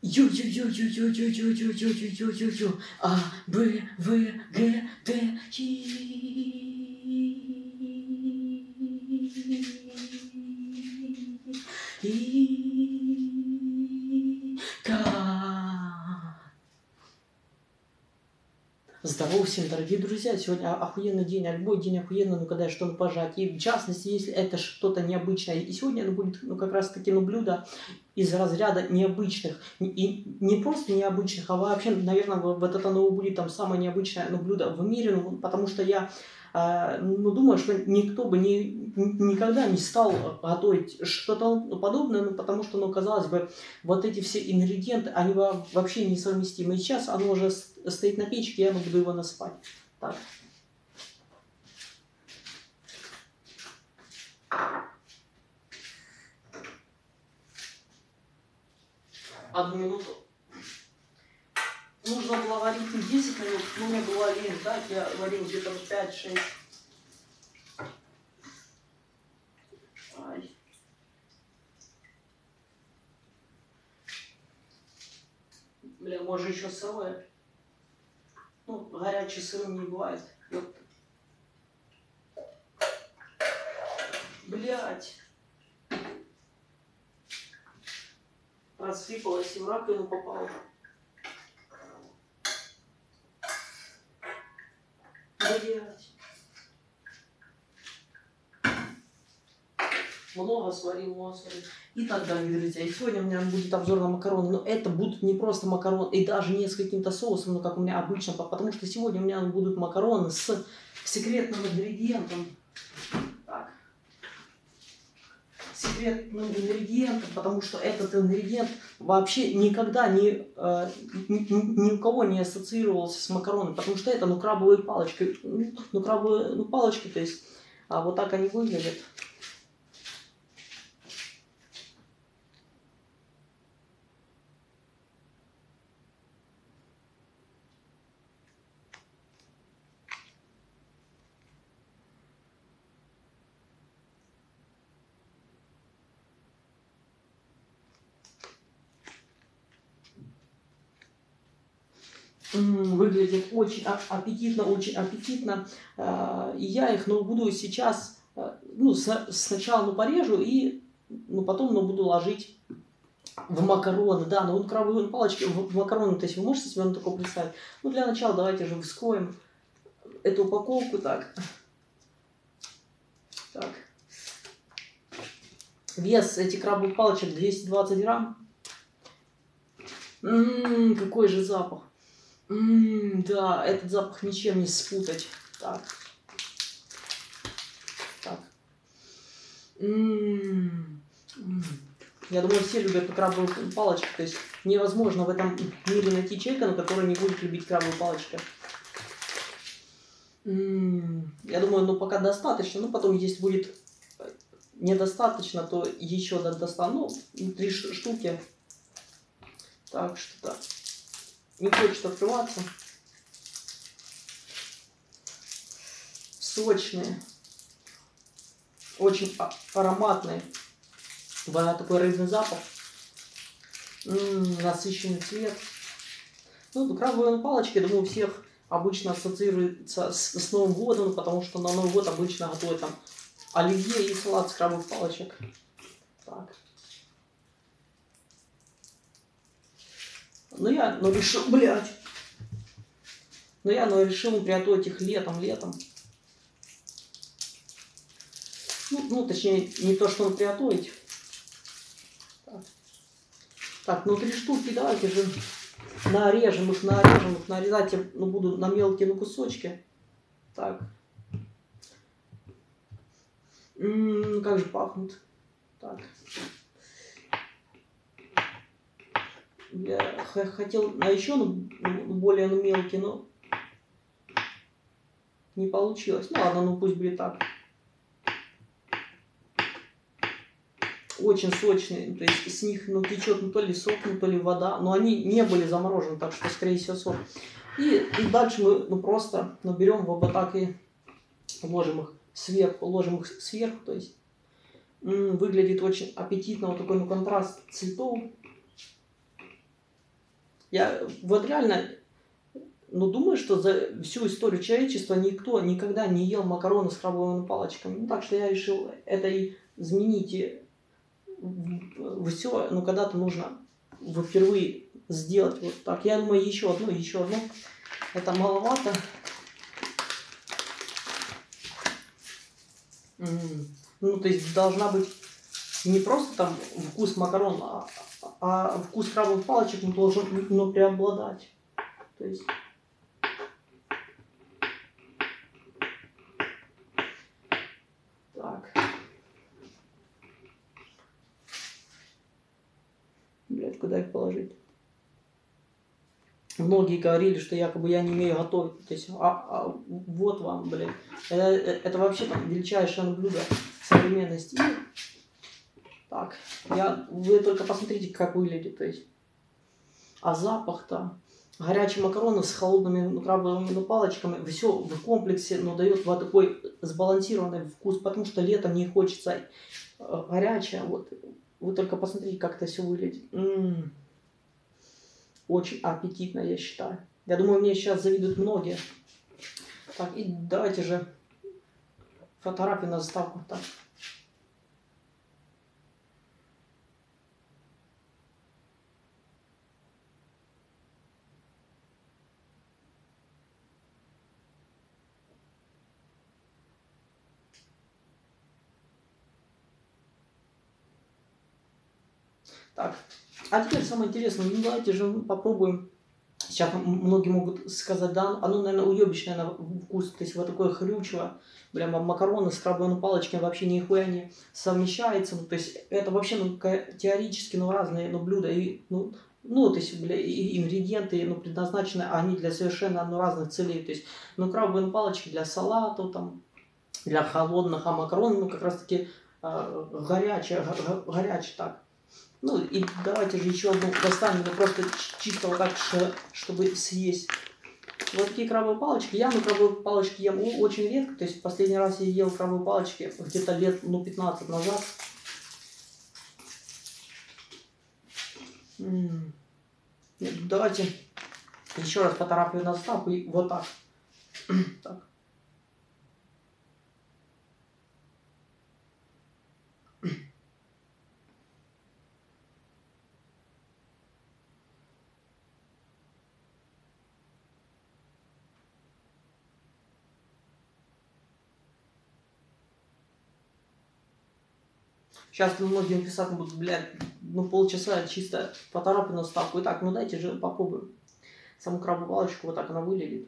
Ю-ю-ю-ю-ю-ю-ю-ю-ю-ю-ю-ю. А, Б, В, Г, Д, И, К. Здорово всем, дорогие друзья! Сегодня охуенный день, а любой день охуенный, ну когда что-то пожать. И в частности, если это что-то необычное. И сегодня оно будет, ну как раз таки, ну блюдо из разряда необычных. И не просто необычных, а вообще, наверное, вот это оно будет там самое необычное, ну, блюдо в мире. Ну, потому что я думаю, что никто бы никогда не стал готовить что-то подобное, ну, потому что, ну, казалось бы, вот эти все ингредиенты, они вообще несовместимы. И сейчас оно уже стоит на печке, я буду его насыпать. Так. Одну минуту. Нужно было варить не 10 минут, но мне было лень, да, я варил где-то 5-6. Ай. Бля, может еще сырое. Ну, горячий сырым не бывает. Вот. Блять. Рассыпалась и в раковину попала. Блять. Много сварил, много сварил. Итак, дорогие друзья, и сегодня у меня будет обзор на макароны. Но это будут не просто макароны, и даже не с каким-то соусом, но как у меня обычно. Потому что сегодня у меня будут макароны с секретным ингредиентом. Так. Секретным ингредиентом, потому что этот ингредиент вообще никогда ни у кого не ассоциировался с макаронами. Потому что это, ну, крабовые палочки. Ну, крабовые, ну, палочки, то есть, вот так они выглядят. Выглядит очень аппетитно, очень аппетитно. И я их, ну, буду сейчас, ну, сначала, ну, порежу и, ну, потом, ну, буду ложить в макароны. Да, ну, вот крабовые палочки в макароны, то есть вы можете себе такое представить? Ну, для начала давайте же вскроем эту упаковку. Так. Так. Вес этих крабовых палочек 220 грамм. Какой же запах. Да, этот запах ничем не спутать. Так. Так. Я думаю, все любят крабовые палочки. То есть невозможно в этом мире найти человека, который не будет любить крабовые палочки. Я думаю, ну пока достаточно. Ну потом, если будет недостаточно, то еще достану. Ну, 3 штуки. Так, что-то не хочет открываться. Сочные. Очень ароматные. Такой рыбный запах. Насыщенный цвет. Ну, крабовые палочки, я думаю, у всех обычно ассоциируется с Новым годом, потому что на Новый год обычно готовят там оливье и салат с крабовых палочек. Так. Я решил, решил приготовить их летом. Ну, точнее, не то, что приготовить. Так, ну 3 штуки давайте же нарежем их, нарезать я, ну, буду на мелкие, ну, кусочки. Так. Как же пахнут. Так. Я хотел еще, ну, более, ну, мелкие, но не получилось. Ну ладно, ну пусть будет так. Очень сочные, то есть с них, ну, течет, ну, то ли сок, ну, то ли вода, но они не были заморожены, так что, скорее всего, сок. И дальше мы, ну, просто, ну, берем вот так и ложим их сверху, то есть выглядит очень аппетитно, вот такой, ну, контраст цветов. Я вот реально, ну, думаю, что за всю историю человечества никто никогда не ел макароны с крабовыми палочками. Ну, так что я решил это и изменить. И все, ну, когда-то нужно впервые сделать вот так. Я думаю, еще одну. Это маловато. Ну, то есть должна быть не просто там вкус макарон, а вкус крабовых палочек должен преобладать. То есть... Так. Блять, куда их положить? Многие говорили, что якобы я не умею готовить. То есть, вот вам, блин. Это вообще там величайшее блюдо современности. Так, вы только посмотрите, как выглядит. То есть, а запах-то. Горячие макароны с холодными крабовыми палочками. Все в комплексе, но дает вот такой сбалансированный вкус, потому что летом не хочется горячее. Вот. Вы только посмотрите, как это все выглядит. Очень аппетитно, я считаю. Я думаю, мне сейчас завидуют многие. Так, и давайте же фотографию на заставку. Так. Так, а теперь самое интересное, ну давайте же попробуем. Сейчас многие могут сказать, да, оно, наверное, уебищное на вкус, то есть вот такое хрючево, прямо макароны с крабовыми палочками вообще нихуя не совмещается, ну, то есть это вообще, ну, теоретически, ну, разные, ну, блюда, и, то есть, бля, и ингредиенты, ну, предназначены они для совершенно, ну, разных целей, то есть, ну, крабовые палочки для салата, там, для холодных, а макароны, ну, как раз-таки горячие, так. Ну и давайте же еще одну достанем, ну просто чисто вот так, чтобы съесть. Вот такие крабовые палочки. Я крабовые палочки ем очень редко. То есть последний раз я ел крабовые палочки где-то лет 15 назад. Давайте еще раз фотографию на заставку и вот так. Так. Сейчас многие писать будут, блядь, ну полчаса чисто фотографию на заставку. Итак, ну дайте же попробуем. Саму крабовую палочку, вот так она выглядит.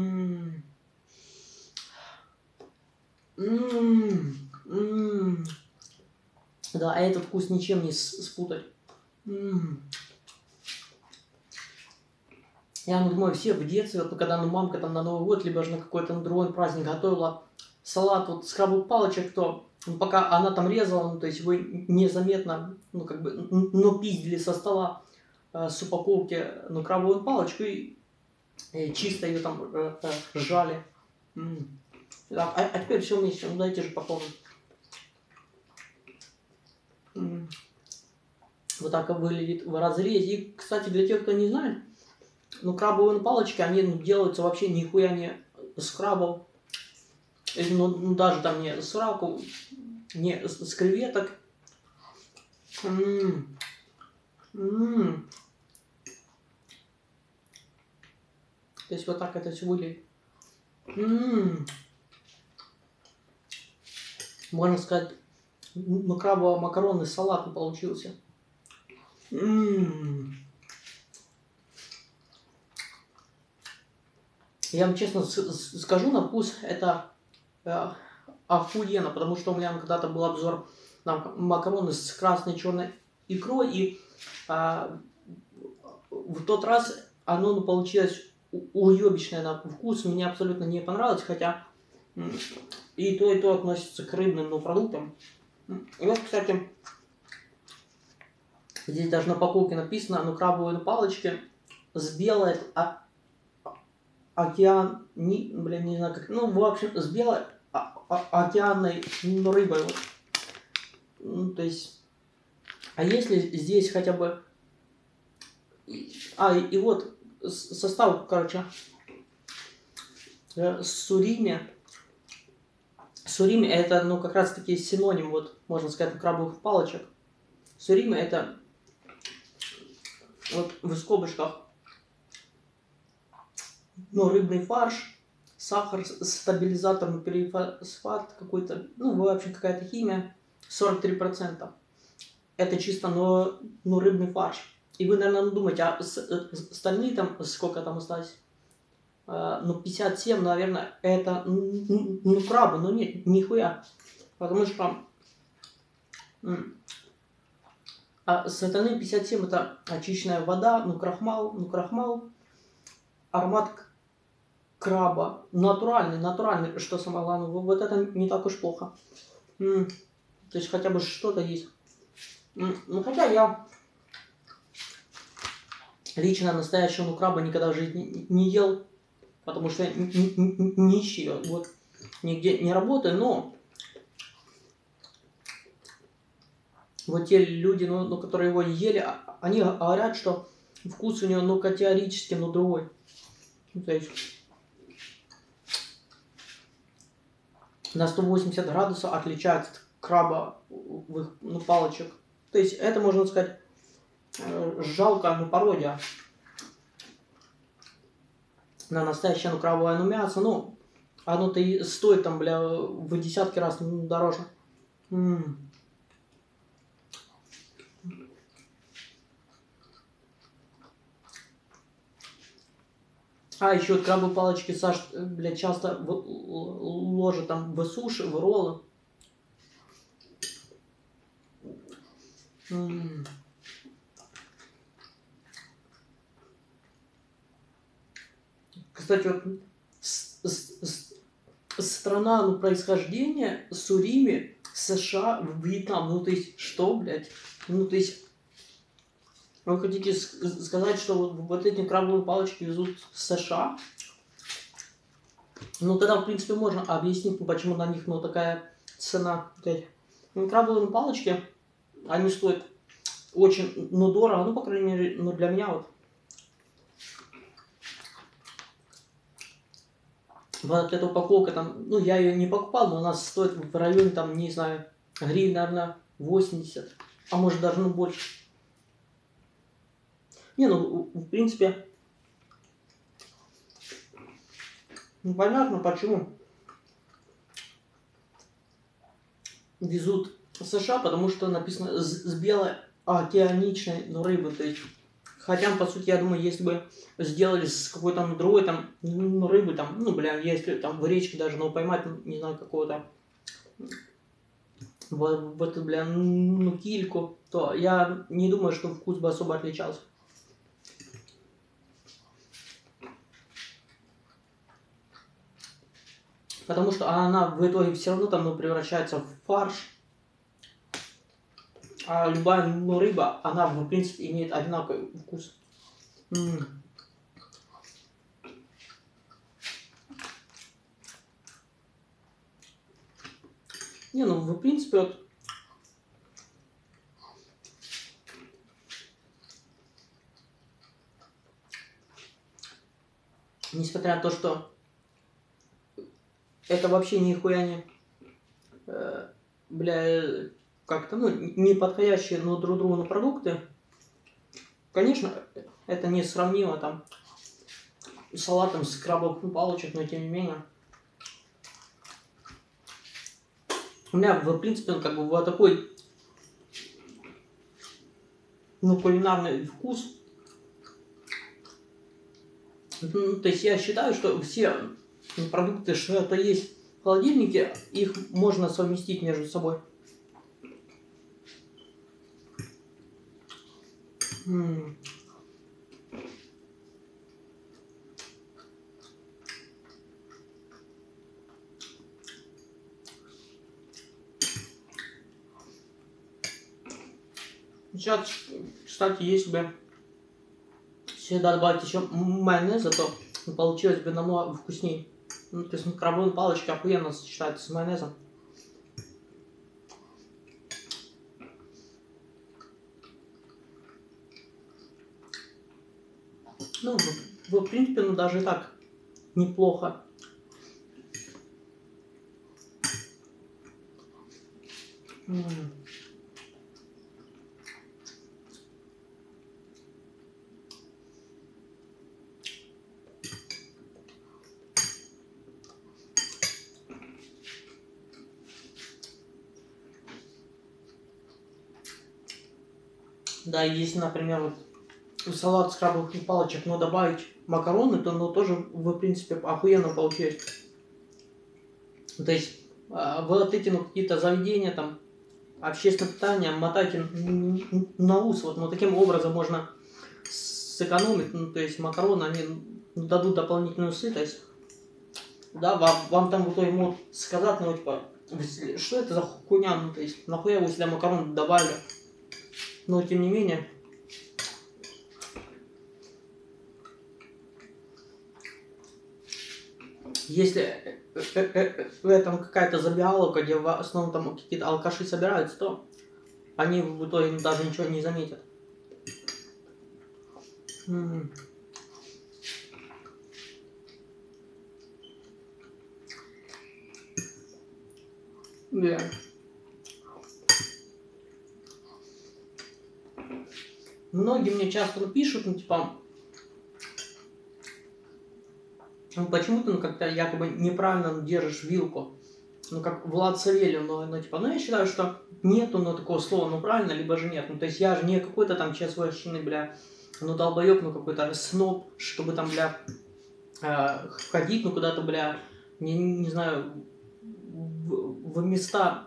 Да, а этот вкус ничем не спутать. Я думаю, все в детстве, вот, когда мамка там на Новый год, либо же на какой-то другой праздник готовила салат вот с крабовых палочек, то пока она там резала, ну, то есть вы незаметно, ну, как бы, ну, пиздили со стола с упаковки, ну, крабовую палочку и чисто ее там сжали. Так, а теперь все вместе, ну, дайте же попробуем. Вот так выглядит в разрезе. И, кстати, для тех, кто не знает, ну, крабовые палочки, они делаются вообще нихуя не с крабов. Ну, даже там не с раков, не с креветок. То есть вот так это все выглядит. Можно сказать, ну, крабово-макаронный салат получился. Я вам честно скажу, на вкус это охуенно, потому что у меня когда-то был обзор на макароны с красной черной икрой, и в тот раз оно получилось уебищное на вкус, мне абсолютно не понравилось, хотя и то относится к рыбным продуктам. И вот, кстати, здесь даже на упаковке написано, ну, крабовые палочки с белой не знаю как, ну, в общем, с белой океанной рыбой. Вот. Ну, то есть, а если здесь хотя бы И вот состав, короче, сурими. Сурими это, ну, как раз таки синоним, вот, можно сказать, крабовых палочек. Сурими это, вот, в скобочках, ну, рыбный фарш, сахар, стабилизатор, перифосфат какой-то, ну, в общем, какая-то химия, 43%. Это чисто, но рыбный фарш. И вы, наверное, думаете, а остальные там, сколько там осталось? Ну, 57, наверное, это, ну, крабы, но нет, нихуя. Потому что с остальными 57 это очищенная вода, ну, крахмал, аромат краба, натуральный, что самое главное, вот это не так уж плохо. То есть хотя бы что-то есть. Ну, хотя я лично настоящего краба никогда в жизни не ел, потому что я нищий, вот, нигде не работаю, но вот те люди, ну, которые его ели, они говорят, что вкус у него, ну, категорически, ну, другой. Ну, то есть на 180 градусов отличается от крабовых, ну, палочек. То есть это, можно сказать, жалко, ну, пародия на настоящее, ну, крабовое, ну, мясо, ну, оно-то и стоит там, бля, в десятки раз дороже. Еще вот крабовые палочки Саш, блядь, часто ложат там в суши, в роллы. Кстати, вот страна, ну, происхождения сурими, США, Вьетнам. Ну, то есть, что, блядь? Ну, то есть, вы хотите сказать, что вот эти крабовые палочки везут в США? Ну, тогда, в принципе, можно объяснить, почему на них, ну, такая цена. Ну, крабовые палочки, они стоят очень, ну, дорого, ну, по крайней мере, ну, для меня вот. Вот эта упаковка там, ну, я ее не покупал, но у нас стоит в районе, там, не знаю, гривен, наверное, 80, а может даже, ну, больше. Не, ну, в принципе, ну, понятно, почему везут в США, потому что написано с белой океаничной, ну, рыбы, то есть, хотя, по сути, я думаю, если бы сделали с какой-то другой, там, ну, рыбы, там, ну, бля, если там в речке даже, ну, поймать, не знаю, какого-то в эту, бля, ну, кильку, то я не думаю, что вкус бы особо отличался. Потому что она в итоге все равно там, ну, превращается в фарш. А любая, ну, рыба, она, в принципе, имеет одинаковый вкус. Не, ну, в принципе, вот, несмотря на то, что это вообще нихуя не, бля, как-то, ну, не подходящие, ну, друг другу на продукты, конечно, это не сравнимо, там, с салатом с крабовых палочек, но тем не менее. У меня, в принципе, он как бы вот такой, ну, кулинарный вкус. Ну, то есть я считаю, что все продукты, что это есть в холодильнике, их можно совместить между собой. Сейчас, кстати, если бы сюда добавить еще майонеза, то получилось бы намного вкуснее. Ну, то есть крабовые палочки охуенно сочетаются с майонезом. Ну, в принципе, ну даже и так неплохо. Да, если, например, вот в салат с крабовых палочек, но добавить макароны, то ну, тоже, в принципе, охуенно получается. То есть, вот эти ну, какие-то заведения, там, общественное питание, мотайте на ус, вот, но таким образом можно сэкономить, ну, то есть макароны, они дадут дополнительную сытость. Да, вам там в итоге могут сказать, ну, типа, что это за хуйня, ну, то есть, нахуя вы сюда макарон добавили. Но, тем не менее, если в этом какая-то забегаловка, где в основном там какие-то алкаши собираются, то они в итоге даже ничего не заметят. Да. Многие мне часто пишут, ну, типа, ну, почему ты, ну, как-то якобы неправильно держишь вилку. Ну, как Влад Савельев, ну, типа, ну, я считаю, что нету, ну, такого слова, ну, правильно, либо же нет. Ну, то есть я же не какой-то там ЧСВшный, бля, ну, долбоёб, ну, какой-то сноб, чтобы там, бля, ходить, ну, куда-то, бля, не знаю, в места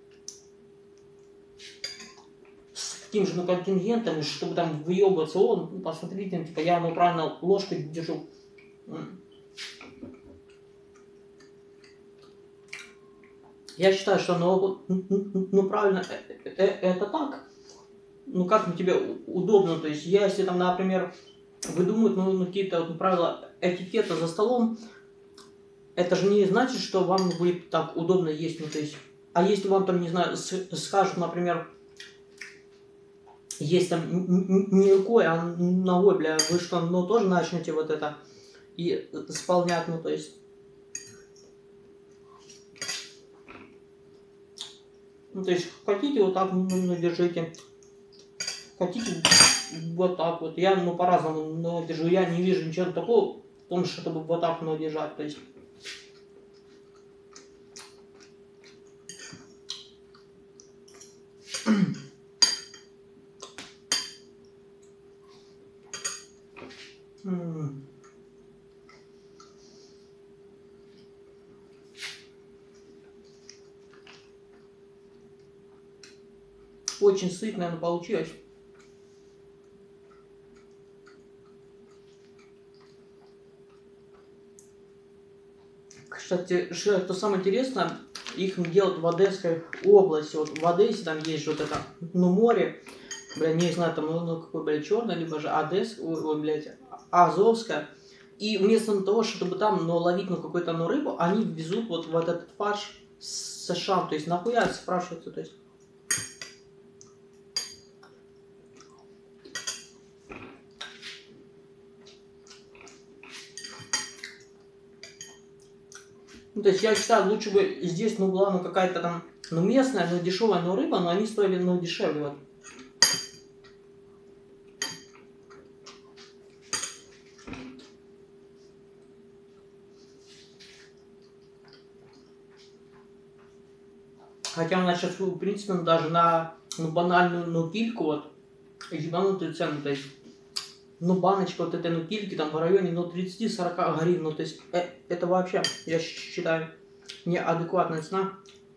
с таким же, ну, контингентом, чтобы там выебываться, ну, посмотрите, ну, типа, я, ну, правильно ложкой держу. Я считаю, что ну правильно, это так. Ну как ну, тебе удобно, то есть если там, например, выдумывают ну какие-то вот, правила этикета за столом, это же не значит, что вам будет так удобно есть, ну то есть, а если вам там, не знаю, скажут, например, есть там не рукой, а ногой, бля, вы что, ну тоже начнете вот это и исполнять, ну то есть. Ну, то есть, хотите вот так, ну, держите. Хотите вот так вот. Я, ну, по-разному держу. Я не вижу ничего такого в том, чтобы вот так, ну, держать. То есть, очень сытно, наверное, получилось. Кстати, что самое интересное, их делают в Одесской области. Вот в Одессе там есть вот это, ну, море, бля, не знаю, там, ну какое, бля, черное, либо же Одесс, ой, блядь, Азовское. И вместо того, чтобы там, ну, ловить, ну, какую-то, ну, рыбу, они везут вот в этот фарш с США. То есть, нахуя, спрашивается, то есть. Ну, то есть я считаю, лучше бы здесь, ну, была, ну, какая-то там, ну, местная, ну, дешевая, ну, рыба, но они стоили, ну, дешевле, вот. Хотя у нас сейчас, в принципе, ну, даже на, ну, банальную, ну, кильку, вот, ебанутые цены, то есть, ну, баночка вот этой, ну, кильки, там, в районе, ну, 30-40 гривен, ну, то есть, это вообще, я считаю, неадекватная цена.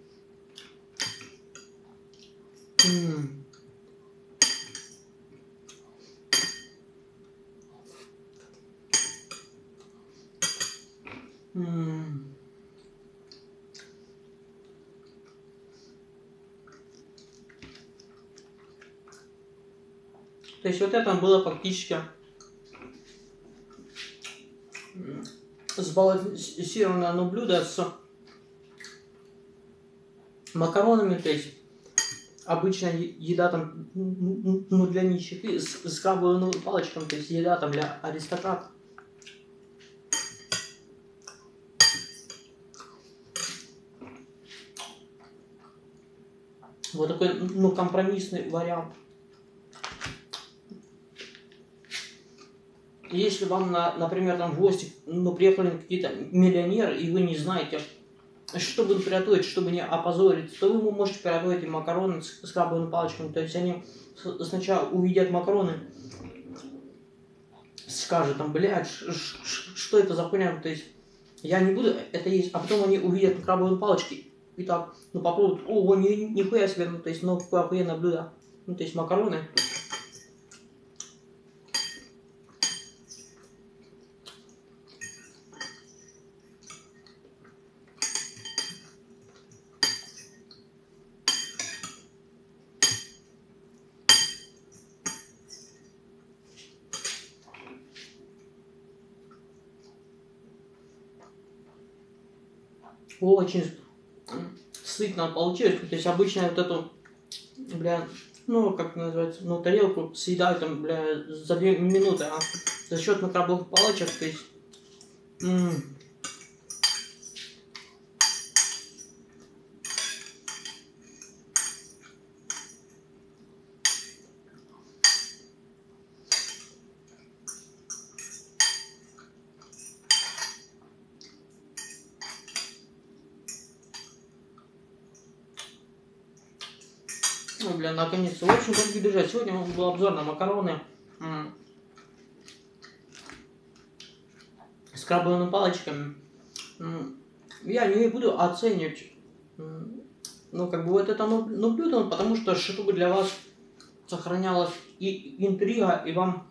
То есть вот это было фактически сбалансированное, ну, блюдо с макаронами, то есть обычная еда там, ну, для нищих, и с крабовыми палочками, то есть еда там для аристократов. Вот такой, ну, компромиссный вариант. Если вам, например, там в гости, ну, приехали какие-то миллионеры, и вы не знаете, что будут приготовить, чтобы не опозорить, то вы можете приготовить и макароны с крабовыми палочками. То есть они сначала увидят макароны, скажут там, блядь, что это за хуйня, то есть я не буду это есть, а потом они увидят крабовые палочки и так, ну, попробуют, ого, нихуя себе, ну, то есть, ну, какое охуенное блюдо, ну, то есть макароны. Очень сытно получилось. То есть обычно вот эту, бля, ну, как называется, ну, тарелку съедают там, бля, за 2 минуты, а за счет крабовых палочек, то есть, ну, бля, наконец-то. В общем, дорогие друзья, сегодня был обзор на макароны с крабовыми палочками. Я не буду оценивать, ну, как бы вот это, ну, блюдо, потому что, чтобы для вас сохранялась и интрига, и вам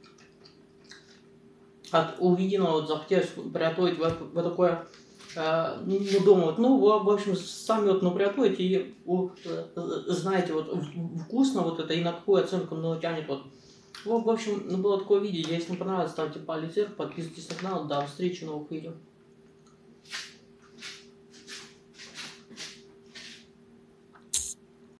от увиденного вот захотелось приготовить вот такое, ну, дома. Вот, ну, в общем, сами вот, ну, приготовите и знаете, вот, вкусно вот это и на какую оценку, ну, тянет вот. В общем, ну, было такое видео. Если вам понравилось, ставьте палец вверх, подписывайтесь на канал. До встречи в новых видео.